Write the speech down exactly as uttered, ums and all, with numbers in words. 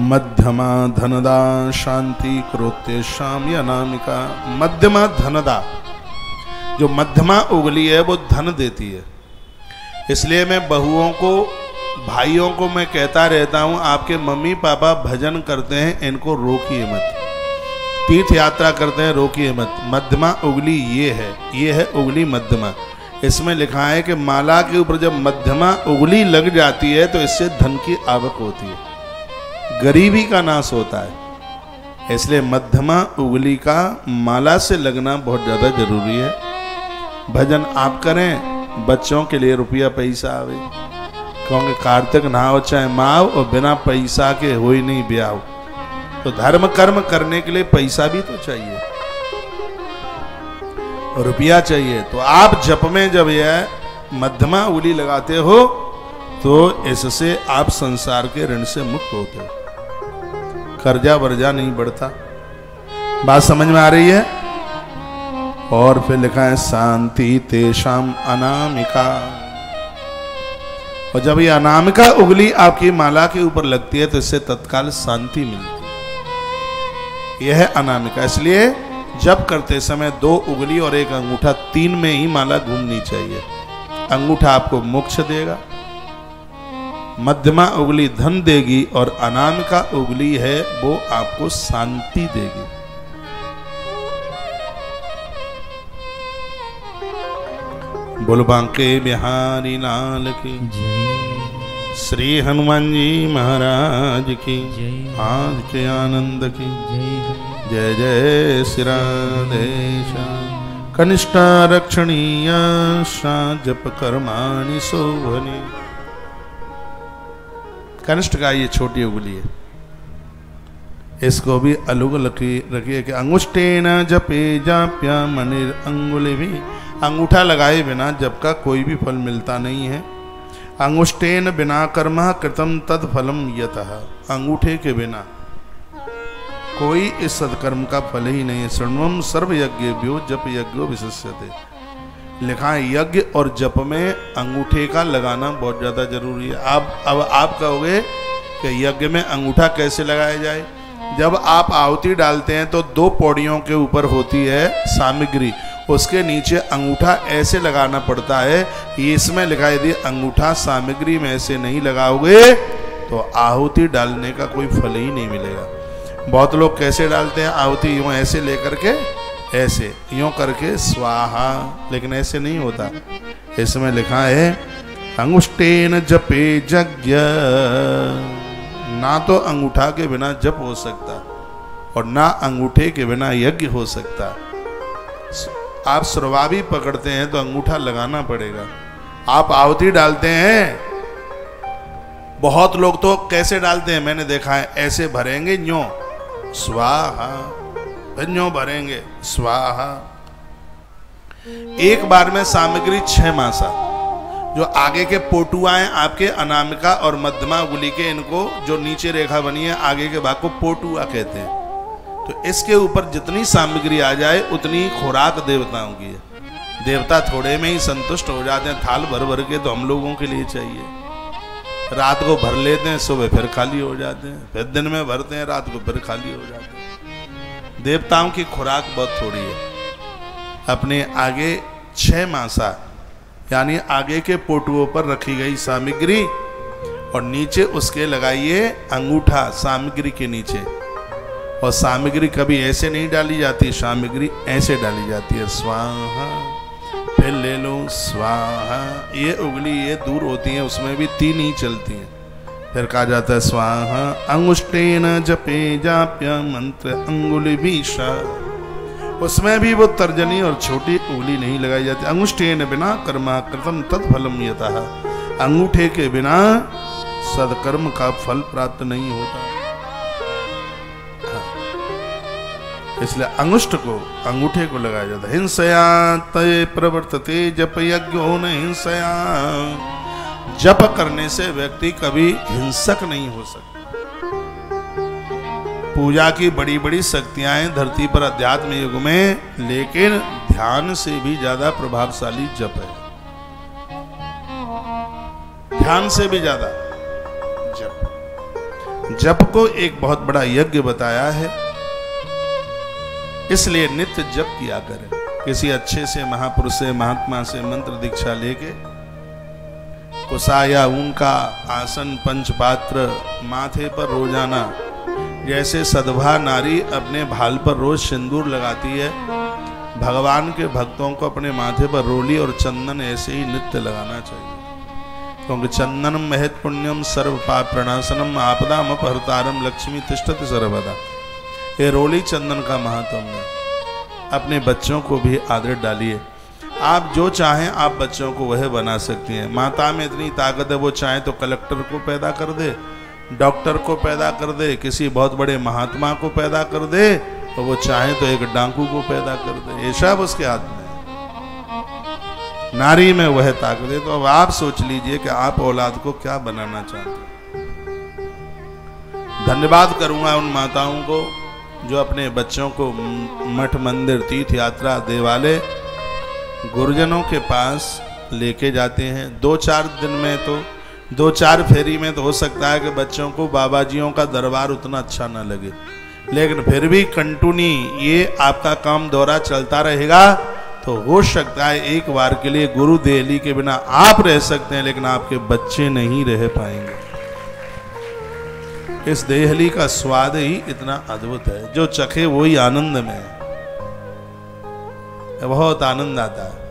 मध्यमा धनदा शांति करोते शाम अनामिका। मध्यमा धनदा, जो मध्यमा उंगली है वो धन देती है। इसलिए मैं बहुओं को, भाइयों को मैं कहता रहता हूँ, आपके मम्मी पापा भजन करते हैं, इनको रोकिए मत। तीर्थ यात्रा करते हैं, रोकिए मत। मध्यमा उंगली ये है, ये है उंगली मध्यमा। इसमें लिखा है कि माला के ऊपर जब मध्यमा उंगली लग जाती है तो इससे धन की आवक होती है, गरीबी का नाश होता है। इसलिए मध्यमा उंगली का माला से लगना बहुत ज़्यादा जरूरी है। भजन आप करें, बच्चों के लिए रुपया पैसा आवे, क्योंकि कार्तिक नहाओ चाहे माओ और बिना पैसा के हो ही नहीं ब्याह। तो धर्म कर्म करने के लिए पैसा भी तो चाहिए, रुपया चाहिए। तो आप जप में जब यह मध्यमा उंगली लगाते हो तो इससे आप संसार के ऋण से मुक्त होते हो, कर्जा वर्जा नहीं बढ़ता। बात समझ में आ रही है? और फिर लिखा है शांति तेषाम अनामिका। और जब ये अनामिका उंगली आपकी माला के ऊपर लगती है तो इससे तत्काल शांति मिलती है। यह है अनामिका। इसलिए जप करते समय दो उंगली और एक अंगूठा, तीन में ही माला घूमनी चाहिए। अंगूठा आपको मोक्ष देगा, मध्यमा उंगली धन देगी और अनामिका उंगली है वो आपको शांति देगी। बोल बांके बिहारी लाल की, श्री हनुमान जी महाराज की, आज के आनंद की, जय जय श्री राधेश्याम। कनिष्ठा रक्षणीय जप कर्माणि शोभनी। कनिष्ठ का ये छोटी उंगली है, इसको भी अलग रखिए कि अंगुष्ठेन जपे जाप्या मनिर अंगुली भी। अंगूठा लगाए बिना जप का कोई भी फल मिलता नहीं है। अंगुष्ठेन बिना कर्म कृतम तद फलम यतः। अंगूठे के बिना कोई इस सत्कर्म का फल ही नहीं है। शृण्वम सर्व यज्ञेभ्यो जप यज्ञो विशिष्यते। लिखा है यज्ञ और जप में अंगूठे का लगाना बहुत ज़्यादा जरूरी है। आप अब आप कहोगे कि यज्ञ में अंगूठा कैसे लगाया जाए? जब आप आहुति डालते हैं तो दो पौड़ियों के ऊपर होती है सामग्री, उसके नीचे अंगूठा ऐसे लगाना पड़ता है। इसमें लिखा है यदि अंगूठा सामग्री में ऐसे नहीं लगाओगे तो आहुति डालने का कोई फल ही नहीं मिलेगा। बहुत लोग कैसे डालते हैं आहुति? यूं ऐसे लेकर के, ऐसे यूं करके स्वाहा, लेकिन ऐसे नहीं होता। इसमें लिखा है अंगुष्ठेन जपे यज्ञ। ना तो अंगूठा के बिना जप हो सकता और ना अंगूठे के बिना यज्ञ हो सकता। आप सुरवावी पकड़ते हैं तो अंगूठा लगाना पड़ेगा। आप आहुति डालते हैं, बहुत लोग तो कैसे डालते हैं मैंने देखा है, ऐसे भरेंगे न्यों स्वाहा, न्यों भरेंगे स्वाहा। एक बार में सामग्री छह मासा। जो आगे के पोटुआ हैं आपके अनामिका और मध्यमा उंगली के, इनको जो नीचे रेखा बनी है आगे के भाग को पोटुआ कहते हैं। तो इसके ऊपर जितनी सामग्री आ जाए उतनी खुराक देवताओं की है। देवता थोड़े में ही संतुष्ट हो जाते हैं। थाल भर भर के तो हम लोगों के लिए चाहिए। रात को भर लेते हैं, सुबह फिर खाली हो जाते हैं, फिर दिन में भरते हैं, रात को फिर खाली हो जाते हैं। देवताओं की खुराक बहुत थोड़ी है। अपने आगे छह मासा यानी आगे के पोटुओं पर रखी गई सामग्री और नीचे उसके लगाइए अंगूठा सामग्री के नीचे। और सामग्री कभी ऐसे नहीं डाली जाती, सामग्री ऐसे डाली जाती है स्वाहा, फिर ले लो स्वाहा। ये उंगली ये दूर होती है, उसमें भी तीन ही चलती हैं। फिर कहा जाता है स्वाहा अंगुष्ठेन जपे जाप्य मंत्र अंगुली भीषा। उसमें भी वो तर्जनी और छोटी उंगली नहीं लगाई जाती। अंगुष्ठेन बिना कर्मा कृतम तत्फलम यतः। अंगूठे के बिना सदकर्म का फल प्राप्त नहीं होता। इसलिए अंगुष्ठ को, अंगूठे को लगाया जाता है। हिंसया तय प्रवर्तते जप यज्ञो न हिंसया। जप करने से व्यक्ति कभी हिंसक नहीं हो सकता। पूजा की बड़ी बड़ी शक्तियां हैं धरती पर अध्यात्म युग में, लेकिन ध्यान से भी ज्यादा प्रभावशाली जप है। ध्यान से भी ज्यादा जप। जप को एक बहुत बड़ा यज्ञ बताया है, इसलिए नित्य जप किया करें। किसी अच्छे से महापुरुष से, महात्मा से मंत्र दीक्षा लेके कुसा या ऊन का आसन, पंचपात्र माथे पर रोजाना, जैसे सदभा नारी अपने भाल पर रोज सिंदूर लगाती है, भगवान के भक्तों को अपने माथे पर रोली और चंदन ऐसे ही नित्य लगाना चाहिए। क्योंकि चंदनम महत पुण्यम सर्व पाप प्रणाशनम आपदाम अपहर्तारम लक्ष्मी तिष्ठति सर्वदा। ये रोली चंदन का महत्व है। अपने बच्चों को भी आदत डालिए। आप जो चाहें आप बच्चों को वह बना सकती हैं। माता में इतनी ताकत है, वो चाहे तो कलेक्टर को पैदा कर दे, डॉक्टर को पैदा कर दे, किसी बहुत बड़े महात्मा को पैदा कर दे, और वो चाहे तो एक डाकू को पैदा कर दे। ये सब उसके हाथ में है। नारी में वह ताकत है। तो अब आप सोच लीजिए कि आप औलाद को क्या बनाना चाहते हैं। धन्यवाद करूंगा उन माताओं को जो अपने बच्चों को मठ मंदिर तीर्थ यात्रा देवालय गुरुजनों के पास लेके जाते हैं। दो चार दिन में तो दो चार फेरी में तो हो सकता है कि बच्चों को बाबाजियों का दरबार उतना अच्छा ना लगे, लेकिन फिर भी कंटिन्यू ये आपका काम दौरा चलता रहेगा तो हो सकता है एक बार के लिए गुरु देहली के बिना आप रह सकते हैं, लेकिन आपके बच्चे नहीं रह पाएंगे। इस देहली का स्वाद ही इतना अद्भुत है, जो चखे वही आनंद में है, बहुत आनंद आता है।